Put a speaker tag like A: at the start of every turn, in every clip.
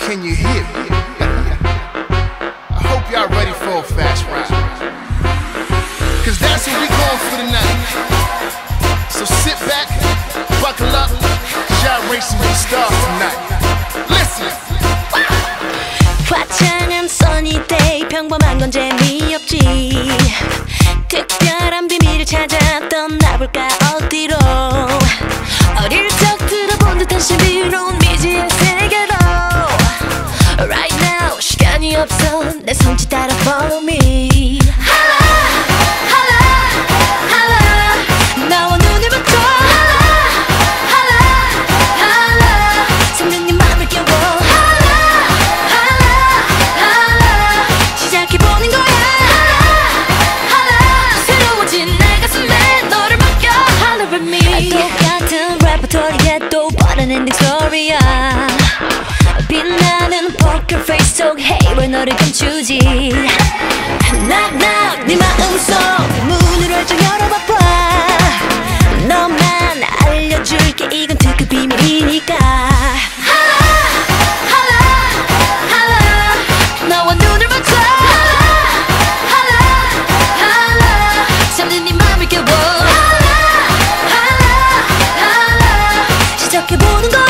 A: Can you hear me? I hope y'all ready for a fast ride, cause that's what we going for tonight. So sit back, buckle up, cause y'all racing with the stars tonight. Listen.
B: 화창한 써니데이 평범한 건 재미없지. 특별한 비밀을 찾아 떠나볼까 어디로. 어릴 적 들어본 듯한 신비로운 미지의 세계로. Right now 시간이 없어 내 손짓 따라 follow me. 나와 눈을 맞춰. 선명히 맘을 깨워. 시작해보는 거야. 새로워진 내 가슴에 너를 맡겨. Holler at me. 똑같은 레퍼토리에 또 다른 엔딩 스토리야. 빛나는 포커 페이스 속 Hey 왜 너를 감추지. Knock knock 네 마음속 문을 활짝 열어봐봐. 너만 알려줄게 이건 특급 비밀이니까. 너와 눈을 맞춰. 잠든 네 맘을 깨워. 시작해보는 거야.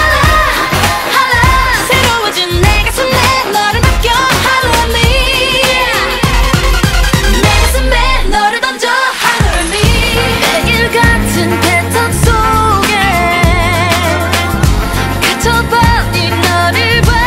B: 새로워진 내 가슴에 너를 맡겨. Holler at me. 내 가슴에 너를 던져. Holler at me. 매일 같은 패턴 속에 갇혀버린 너를 봐.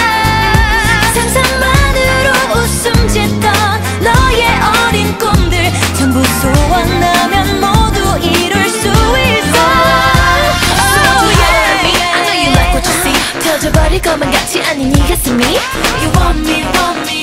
B: 상상만으로 웃음 짓던 너의 어린 꿈들 전부 소원하면 모두 이룰 수 있어. Oh yeah. I know you like what you see. 터져버릴 것만 같지 않니 네 가슴이. You want me, want me.